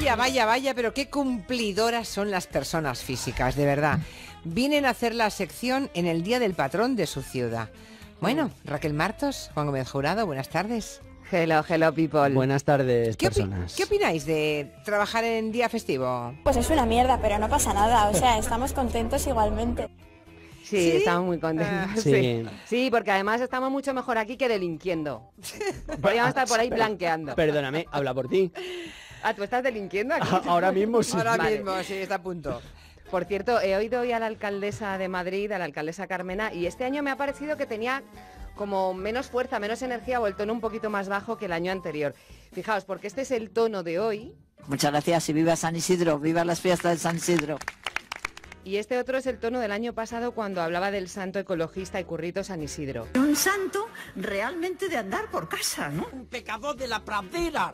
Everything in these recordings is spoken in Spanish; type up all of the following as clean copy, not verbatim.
Vaya, pero qué cumplidoras son las personas físicas, de verdad. Vienen a hacer la sección en el Día del Patrón de su ciudad. Bueno, Raquel Martos, Juan Gómez Jurado, buenas tardes. Hello, people. Buenas tardes, personas. ¿Qué opináis de trabajar en día festivo? Pues es una mierda, pero no pasa nada, o sea, estamos contentos igualmente. Sí, estamos muy contentos. Sí, porque además estamos mucho mejor aquí que delinquiendo. Podríamos estar por ahí blanqueando. Perdóname, habla por ti. Ah, ¿tú estás delinquiendo aquí? Ahora mismo sí. Ahora mismo, sí, está a punto. Por cierto, he oído hoy a la alcaldesa de Madrid, a la alcaldesa Carmena, y este año me ha parecido que tenía como menos fuerza, menos energía o el tono un poquito más bajo que el año anterior. Fijaos, porque este es el tono de hoy. Muchas gracias y viva San Isidro, viva las fiestas de San Isidro. Y este otro es el tono del año pasado cuando hablaba del santo ecologista y currito San Isidro. Un santo realmente de andar por casa, ¿no? Un pecador de la pradera.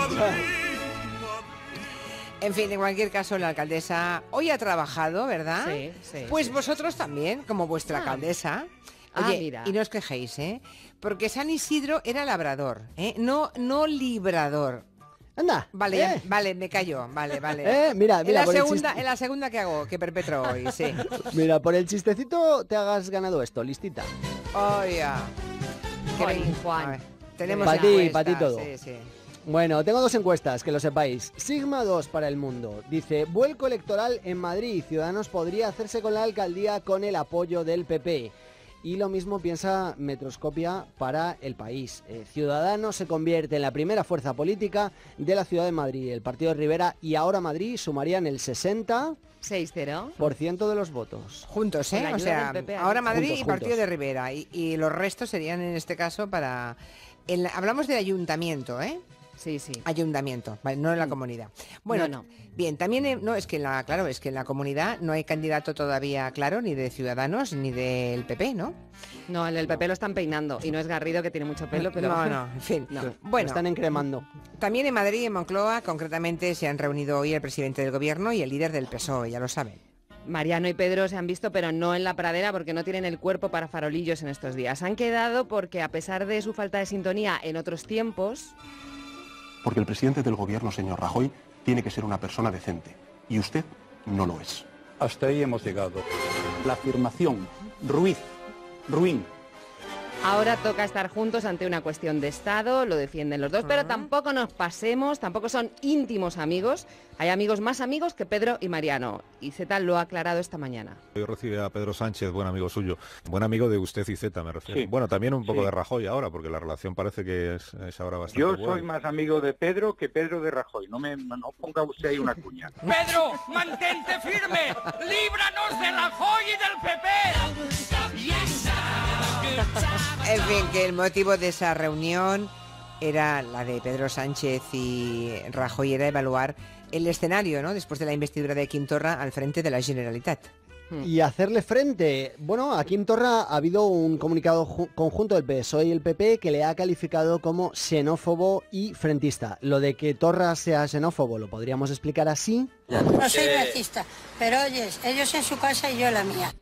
En fin, en cualquier caso, la alcaldesa hoy ha trabajado, ¿verdad? Sí. Pues vosotros también, como vuestra alcaldesa. Oye, mira. Y no os quejéis, porque San Isidro era labrador, no librador. Anda. Vale, me callo, vale. Mira, en la segunda que hago, que perpetro hoy, sí. Mira, por el chistecito te hagas ganado esto, listita. Qué bien, Juan. Tenemos para ti todo. Sí. Bueno, tengo dos encuestas, que lo sepáis. Sigma 2 para El Mundo. Dice, vuelco electoral en Madrid. Ciudadanos podría hacerse con la alcaldía con el apoyo del PP. Y lo mismo piensa Metroscopia para El País. Ciudadanos se convierte en la primera fuerza política de la ciudad de Madrid. El partido de Rivera y Ahora Madrid sumarían el 60% de los votos. Juntos, Con la o ayuda sea, del PP, Ahora Madrid juntos, y partido juntos. de Rivera. Y los restos serían en este caso para... hablamos de ayuntamiento, ¿eh? Sí. Ayuntamiento, vale, no en la comunidad. Bueno, No. Bien, también es que en la comunidad no hay candidato todavía claro, ni de Ciudadanos ni del PP, ¿no? No, el PP lo están peinando y no es Garrido, que tiene mucho pelo, pero... No, en fin. No. Bueno, Lo están encremando. también en Madrid y en Moncloa, concretamente, se han reunido hoy el presidente del gobierno y el líder del PSOE, ya lo saben. Mariano y Pedro se han visto, pero no en la pradera porque no tienen el cuerpo para farolillos en estos días. Han quedado porque, a pesar de su falta de sintonía en otros tiempos... Porque el presidente del gobierno, señor Rajoy, tiene que ser una persona decente. Y usted no lo es. Hasta ahí hemos llegado. La afirmación ruin. Ahora toca estar juntos ante una cuestión de Estado, lo defienden los dos, pero tampoco nos pasemos, tampoco son íntimos amigos. Hay amigos más amigos que Pedro y Mariano, y Zeta lo ha aclarado esta mañana. Yo recibí a Pedro Sánchez, buen amigo suyo, buen amigo de usted y Zeta, me refiero. Sí. Bueno, también un poco de Rajoy ahora, porque la relación parece que es ahora bastante Yo buena. soy más amigo de Pedro que Pedro de Rajoy. No ponga usted ahí una cuña. Pedro, mantente firme. Líbranos de Rajoy y del PP. En fin, que el motivo de esa reunión era la de Pedro Sánchez y Rajoy, era evaluar el escenario, ¿no?, después de la investidura de Quim Torra al frente de la Generalitat. Y hacerle frente. Bueno, aquí en Torra ha habido un comunicado conjunto del PSOE y el PP que le ha calificado como xenófobo y frentista. Lo de que Torra sea xenófobo lo podríamos explicar así. No soy racista, pero oyes, ellos en su casa y yo en la mía.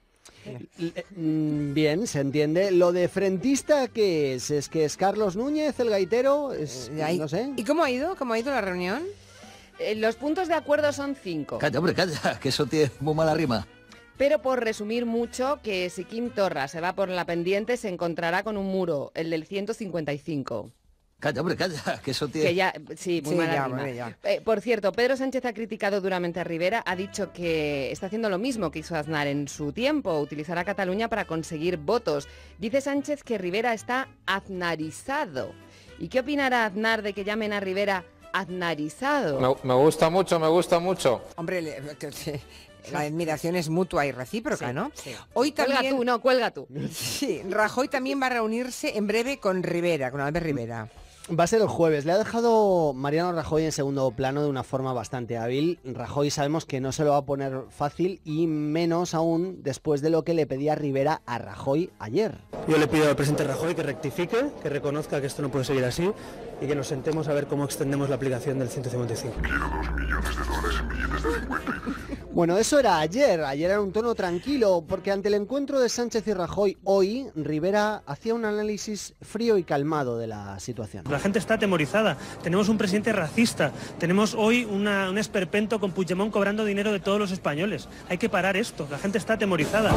Bien, se entiende. Lo de frentista, ¿qué es? ¿Es que es Carlos Núñez, el gaitero? No sé. ¿Y cómo ha ido? ¿Cómo ha ido la reunión? Los puntos de acuerdo son 5. Calla, hombre, calla, que eso tiene muy mala rima. Pero por resumir mucho, que si Quim Torra se va por la pendiente, se encontrará con un muro, el del 155. Calla, hombre, calla, que eso tiene... Que ya, sí, muy mala ya, rima. hombre, ya. Por cierto, Pedro Sánchez ha criticado duramente a Rivera, ha dicho que está haciendo lo mismo que hizo Aznar en su tiempo, utilizar a Cataluña para conseguir votos. Dice Sánchez que Rivera está aznarizado. ¿Y qué opinará Aznar de que llamen a Rivera aznarizado? Me gusta mucho. Hombre, la admiración es mutua y recíproca, ¿no? Sí. Hoy también... Cuelga tú. Sí, Rajoy también va a reunirse en breve con Rivera, con Albert Rivera. Va a ser el jueves. Le ha dejado Mariano Rajoy en segundo plano de una forma bastante hábil. Rajoy sabemos que no se lo va a poner fácil y menos aún después de lo que le pedía Rivera a Rajoy ayer. Yo le pido al presidente Rajoy que rectifique, que reconozca que esto no puede seguir así y que nos sentemos a ver cómo extendemos la aplicación del 155. Quiero $2 millones en billetes de 50. Bueno, eso era ayer. Ayer era un tono tranquilo, porque ante el encuentro de Sánchez y Rajoy hoy, Rivera hacía un análisis frío y calmado de la situación. La La gente está atemorizada. Tenemos un presidente racista. Tenemos hoy un esperpento con Puigdemont cobrando dinero de todos los españoles. Hay que parar esto. La gente está atemorizada.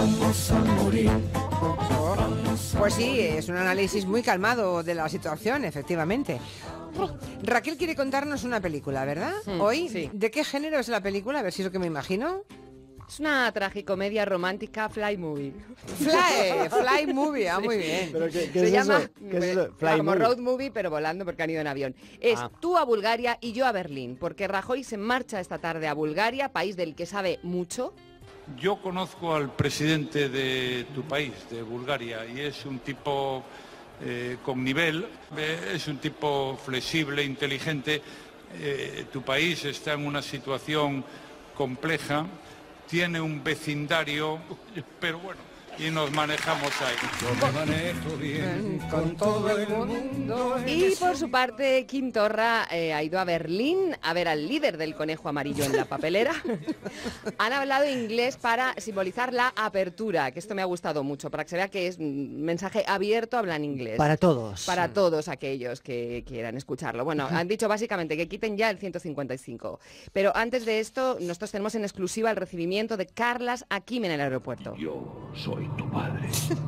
Pues sí, es un análisis muy calmado de la situación, efectivamente. Raquel quiere contarnos una película, ¿verdad? Hoy, sí. ¿De qué género es la película? A ver si es lo que me imagino. Es una tragicomedia romántica fly movie. Fly movie, Sí. muy bien. ¿Pero qué Se es llama eso? ¿Qué es eso? Fly como movie. road movie, pero volando porque han ido en avión. Es tú a Bulgaria y yo a Berlín, porque Rajoy se marcha esta tarde a Bulgaria, país del que sabe mucho. Yo conozco al presidente de tu país, de Bulgaria, y es un tipo con nivel, es un tipo flexible, inteligente. Tu país está en una situación compleja, tiene un vecindario, pero bueno, y nos manejamos ahí. Yo me manejo bien con todo el mundo. Y por su parte, Quim Torra ha ido a Berlín a ver al líder del conejo amarillo en la papelera. Han hablado inglés para simbolizar la apertura, que esto me ha gustado mucho, para que se vea que es un mensaje abierto, hablan inglés. Para todos. Para todos aquellos que quieran escucharlo. Bueno, han dicho básicamente que quiten ya el 155. Pero antes de esto, nosotros tenemos en exclusiva el recibimiento de Carlas Akim en el aeropuerto. Yo soy tu padre.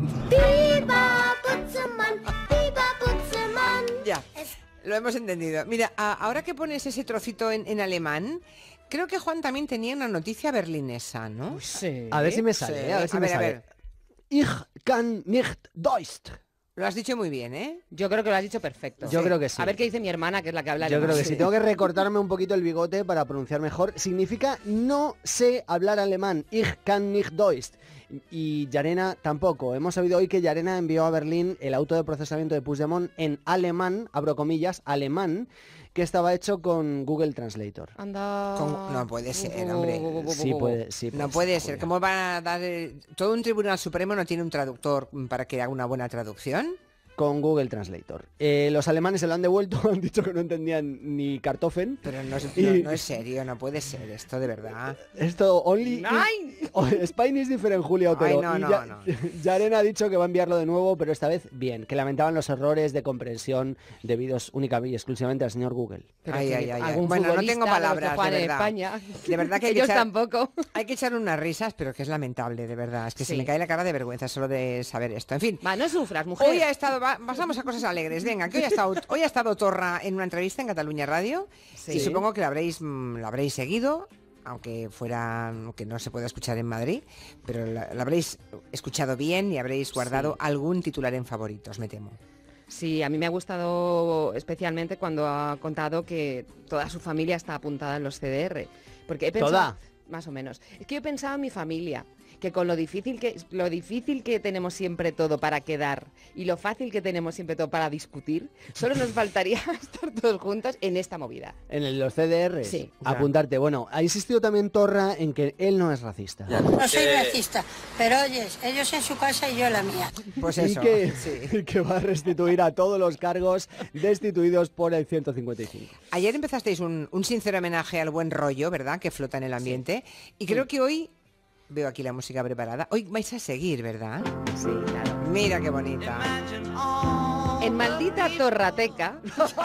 Ya, lo hemos entendido. Mira, ahora que pones ese trocito en alemán, creo que Juan también tenía una noticia berlinesa, ¿no? Sí. A ver si me sale, Sí. a ver si A me ver, a sale. ver. Ich kann nicht Deutsch. Lo has dicho muy bien, ¿eh? Yo creo que lo has dicho perfecto. Yo creo que sí. A ver qué dice mi hermana, que es la que habla Yo alemán. creo que sí. Tengo que recortarme un poquito el bigote para pronunciar mejor. Significa no sé hablar alemán. Ich kann nicht Deutsch. Y Llarena tampoco. Hemos sabido hoy que Llarena envió a Berlín el auto de procesamiento de Puigdemont en alemán, abro comillas, alemán, que estaba hecho con Google Translator. Anda. No puede ser, hombre. Sí puede, sí. No puede ser. ¿Cómo van a dar... todo un tribunal supremo no tiene un traductor para que haga una buena traducción? Con Google Translator. Los alemanes se lo han devuelto, han dicho que no entendían ni Kartoffeln. Pero no es, Y- no es serio, no puede ser esto, de verdad. Esto, only... Spain is different, Julia Otero. Ay, no, Y no, no. Llarena ha dicho que va a enviarlo de nuevo, pero esta vez bien, que lamentaban los errores de comprensión debidos únicamente y exclusivamente al señor Google. Pero Ay, que ay, ay, ay. algún Bueno, no futbolista tengo de los que palabras, juegan de en verdad. España. De verdad que hay que Ellos echar- tampoco. Hay que echar unas risas, pero que es lamentable, de verdad. Es que se Sí. me cae la cara de vergüenza solo de saber esto. En fin. Va, no sufras, mujer. Hoy ha estado, pasamos a cosas alegres. Venga, que hoy ha estado Torra en una entrevista en Cataluña Radio. Sí. Y supongo que lo habréis seguido, aunque no se pueda escuchar en Madrid, pero lo habréis escuchado bien y habréis guardado algún titular en favoritos, me temo. Sí, a mí me ha gustado especialmente cuando ha contado que toda su familia está apuntada en los CDR. Porque he pensado, ¿Toda? más o menos. Es que yo he pensado en mi familia, que con lo difícil que tenemos siempre todo para quedar y lo fácil que tenemos siempre todo para discutir, solo nos faltaría estar todos juntos en esta movida. En los CDR, Sí. apuntarte. Bueno, ha insistido también Torra en que él no es racista. No soy racista, pero oyes, ellos en su casa y yo en la mía. Pues Y eso, que, sí. y que va a restituir a todos los cargos destituidos por el 155. Ayer empezasteis un sincero homenaje al buen rollo, ¿verdad?, que flota en el ambiente. Y creo que hoy, veo aquí la música preparada, hoy vais a seguir, ¿verdad? Sí, claro. Mira qué bonita. En maldita Torrateca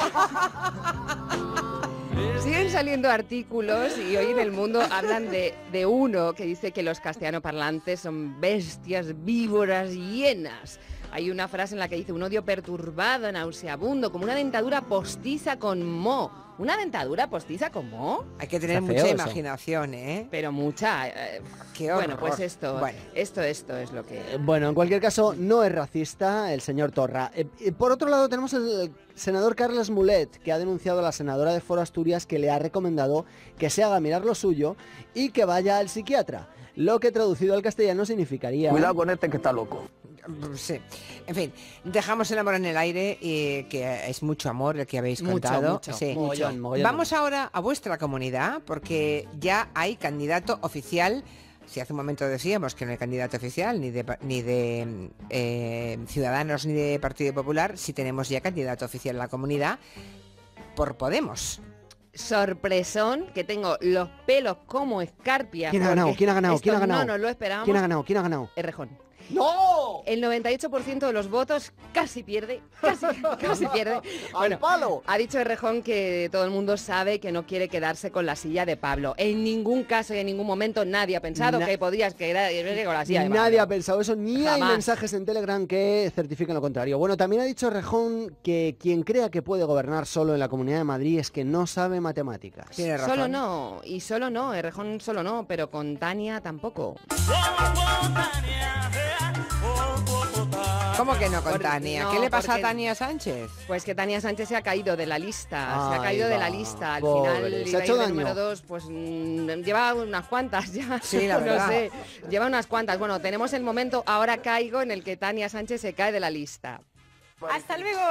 siguen saliendo artículos y hoy en El Mundo hablan de uno que dice que los castellanoparlantes son bestias víboras hienas. Hay una frase en la que dice un odio perturbado, nauseabundo, como una dentadura postiza con moho. ¿Una dentadura postiza con moho? Hay que tener Está feo mucha eso. imaginación, ¿eh? Pero mucha. Qué Bueno, horror. pues esto es lo que... Bueno, en cualquier caso, no es racista el señor Torra. Por otro lado, tenemos el senador Carles Mulet, que ha denunciado a la senadora de Foro Asturias, que le ha recomendado que se haga mirar lo suyo y que vaya al psiquiatra. Lo que traducido al castellano significaría... Cuidado con este que está loco. Sí. En fin, dejamos el amor en el aire, que es mucho amor el que habéis Mucho, contado. mucho, Sí. mogollón, mogollón. Vamos ahora a vuestra comunidad, porque ya hay candidato oficial. Si hace un momento decíamos que no hay candidato oficial ni de Ciudadanos ni de Partido Popular, sí tenemos ya candidato oficial en la comunidad por Podemos. Sorpresón, que tengo los pelos como escarpias. ¿Quién ha ganado? porque ¿Quién ha ganado? esto ¿Quién ha ganado? No nos lo esperábamos. ¿Quién ha ganado? ¿Quién ha ganado? Errejón. ¡No! El 98% de los votos casi pierde, casi pierde. ¡Al palo! Ha dicho Errejón que todo el mundo sabe que no quiere quedarse con la silla de Pablo. En ningún caso y en ningún momento nadie ha pensado que podías quedarse con la silla de Pablo. Nadie ha pensado eso, ni Jamás. hay mensajes en Telegram que certifiquen lo contrario. Bueno, también ha dicho Errejón que quien crea que puede gobernar solo en la Comunidad de Madrid es que no sabe matemáticas. Tiene razón. Solo no, y solo no, Errejón solo no, pero con Tania tampoco. ¿Cómo que no con Tania? No, ¿Qué le pasa a porque- Tania Sánchez? Pues que Tania Sánchez se ha caído de la lista, Ay, la lista. Al pobre. final ¿Se ha iba a hecho ir de daño? número 2, pues lleva unas cuantas ya. Sí, la verdad. No sé, lleva unas cuantas. Bueno, tenemos el momento, ahora caigo, en el que Tania Sánchez se cae de la lista. ¡Hasta luego!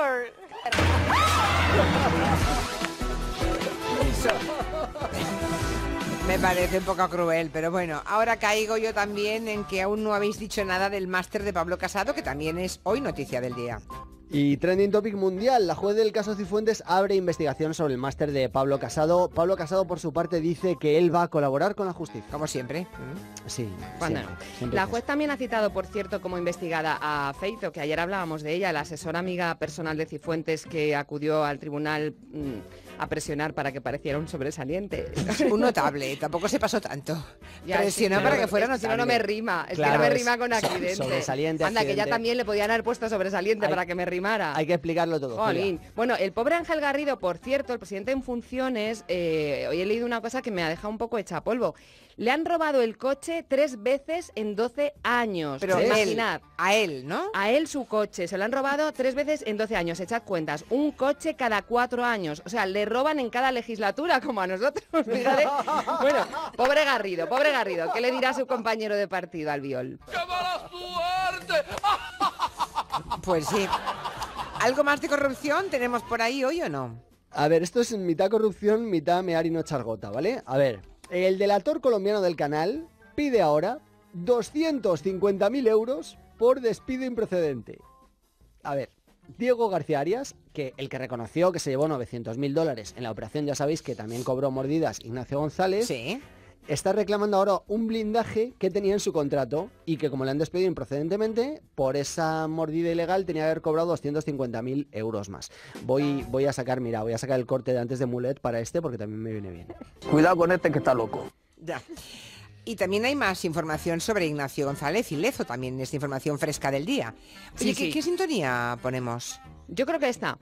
Me parece un poco cruel, pero bueno, ahora caigo yo también en que aún no habéis dicho nada del máster de Pablo Casado, que también es hoy noticia del día. Y trending topic mundial, la juez del caso Cifuentes abre investigación sobre el máster de Pablo Casado. Pablo Casado, por su parte, dice que él va a colaborar con la justicia. Como siempre. Sí, Cuando siempre, no. siempre La es juez también ha citado, por cierto, como investigada a Feito, que ayer hablábamos de ella, la asesora amiga personal de Cifuentes que acudió al tribunal a presionar para que pareciera un sobresaliente. Un notable, tampoco se pasó tanto. Ya, Presionó sí, para claro, que fuera es que si no, no notable. me rima. Es Claro, que no me es rima con accidente. sobresaliente, Anda, que ya accidente. también le podían haber puesto sobresaliente Hay- para que me rimara. Hay que explicarlo todo. Jolín. Julia. Bueno, el pobre Ángel Garrido, por cierto, el presidente en funciones, hoy he leído una cosa que me ha dejado un poco hecha polvo. Le han robado el coche 3 veces en 12 años. Pero imaginad. a él, ¿no? A él su coche, se lo han robado 3 veces en 12 años, echad cuentas, un coche cada 4 años, o sea, le roban en cada legislatura, como a nosotros, fíjate. Bueno, pobre Garrido, ¿qué le dirá su compañero de partido, Albiol? ¡Qué mala suerte! Pues sí. ¿Algo más de corrupción tenemos por ahí hoy o no? A ver, esto es mitad corrupción, mitad mear y no echar gota, ¿vale? A ver, el delator colombiano del canal pide ahora 250.000 euros por despido improcedente. A ver, Diego García Arias, que el que reconoció que se llevó $900.000 en la operación, ya sabéis que también cobró mordidas Ignacio González, Sí. está reclamando ahora un blindaje que tenía en su contrato y que, como le han despedido improcedentemente, por esa mordida ilegal tenía que haber cobrado 250.000 euros más. Voy a sacar el corte de antes de Mulet para este porque también me viene bien. Cuidado con este que está loco. Ya. Y también hay más información sobre Ignacio González y Lezo, también es información fresca del día. Oye, Sí, sí. ¿qué sintonía ponemos? Yo creo que está.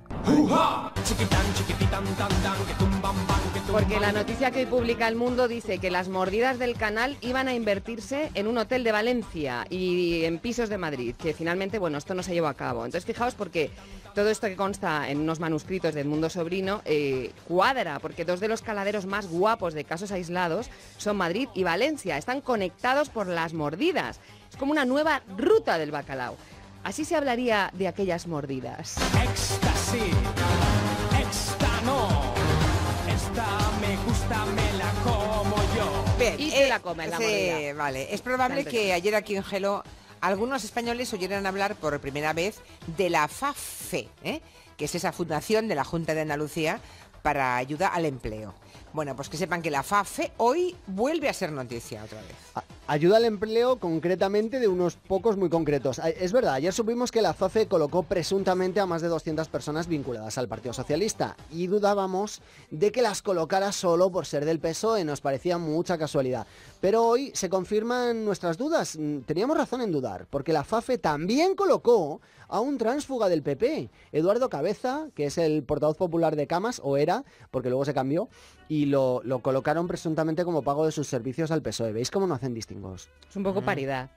Porque la noticia que hoy publica El Mundo dice que las mordidas del canal iban a invertirse en un hotel de Valencia y en pisos de Madrid, que finalmente, bueno, esto no se llevó a cabo. Entonces, fijaos porque todo esto que consta en unos manuscritos de Edmundo Sobrino cuadra, porque 2 de los caladeros más guapos de casos aislados son Madrid y Valencia. Están conectados por las mordidas. Es como una nueva ruta del bacalao. Así se hablaría de aquellas mordidas. Éxtasis, esta no, esta me gusta, me la como yo. Bien, Y se la come la sí, mordida. vale. Es probable Tan que rico. ayer aquí en Gelo algunos españoles oyeran hablar por primera vez de la FAFE, que es esa fundación de la Junta de Andalucía para ayuda al empleo. Bueno, pues que sepan que la FAFE hoy vuelve a ser noticia otra vez. Ayuda al empleo concretamente de unos pocos muy concretos. Es verdad, ayer supimos que la FAFE colocó presuntamente a más de 200 personas vinculadas al Partido Socialista y dudábamos de que las colocara solo por ser del PSOE, nos parecía mucha casualidad. Pero hoy se confirman nuestras dudas, teníamos razón en dudar, porque la FAFE también colocó a un tránsfuga del PP, Eduardo Cabeza, que es el portavoz popular de Camas, o era, porque luego se cambió, y lo colocaron presuntamente como pago de sus servicios al PSOE. ¿Veis cómo no hacen distingos? Es un poco paridad.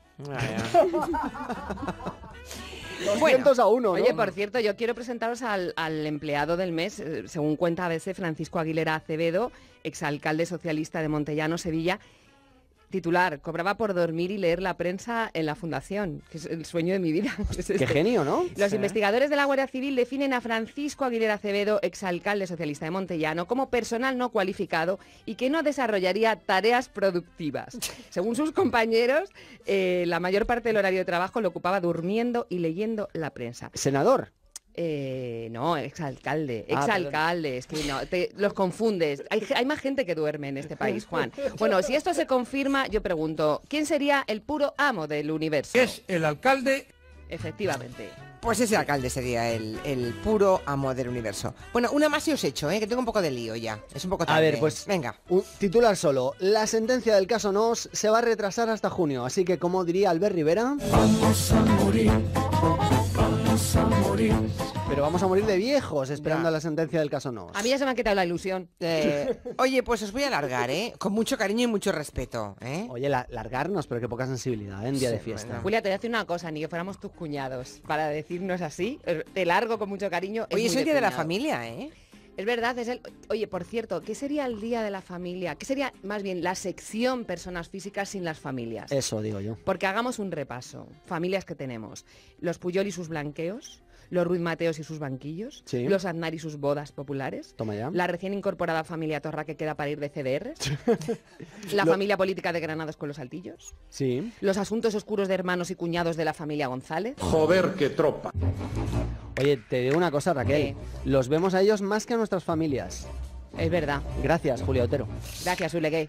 200 a 1, ¿no? Oye, por cierto, yo quiero presentaros al empleado del mes, según cuenta a veces Francisco Aguilera Acevedo, exalcalde socialista de Montellano, Sevilla. Titular, cobraba por dormir y leer la prensa en la fundación, que es el sueño de mi vida. Qué genio, ¿no? Los Sí. investigadores de la Guardia Civil definen a Francisco Aguilera Acevedo, exalcalde socialista de Montellano, como personal no cualificado y que no desarrollaría tareas productivas. Según sus compañeros, la mayor parte del horario de trabajo lo ocupaba durmiendo y leyendo la prensa. Senador. No, exalcalde. Exalcalde, es que no, los confundes. Hay más gente que duerme en este país, Juan. Bueno, si esto se confirma, yo pregunto, ¿quién sería el puro amo del universo? Es el alcalde. Efectivamente. Pues ese alcalde sería el puro amo del universo. Bueno, una más y os echo, que tengo un poco de lío ya. Es un poco tarde. A ver, pues venga. Un titular solo. La sentencia del caso Nos se va a retrasar hasta junio. Así que, como diría Albert Rivera... Vamos a morir. Vamos a morir. Pero vamos a morir de viejos esperando la sentencia del caso Nos. A mí ya se me ha quitado la ilusión. Oye, pues os voy a largar, con mucho cariño y mucho respeto, Oye, largarnos, pero qué poca sensibilidad, en día de fiesta. Bueno. Julia, te voy a decir una cosa, ni que fuéramos tus cuñados. Para decirnos así, te largo con mucho cariño. Oye, es el día de la familia, Es verdad, Oye, por cierto, ¿qué sería el día de la familia? ¿Qué sería, más bien, la sección personas físicas sin las familias? Eso digo yo. Porque hagamos un repaso. Familias que tenemos. Los Puyol y sus blanqueos. Los Ruiz Mateos y sus banquillos, sí. Los Aznar y sus bodas populares, toma ya. La recién incorporada familia Torra que queda para ir de CDRs, la familia política de Granados con los Saltillos, sí. Los asuntos oscuros de hermanos y cuñados de la familia González. Joder, qué tropa. Oye, te digo una cosa, Raquel, los vemos a ellos más que a nuestras familias. Es verdad. Gracias, Julia Otero. Gracias, Uleguay.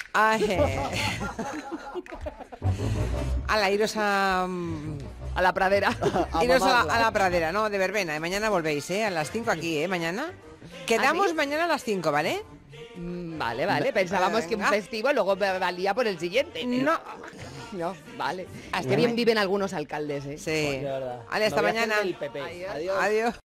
Ala, iros a la pradera. Iros a la pradera, no, de verbena. Mañana volvéis, a las 5 aquí, mañana. Quedamos ¿sí? Mañana a las 5, ¿vale? Vale. Pensábamos que un festivo luego valía por el siguiente. No, vale. Qué bien viven algunos alcaldes, Sí. Vale, hasta mañana. Adiós. Adiós.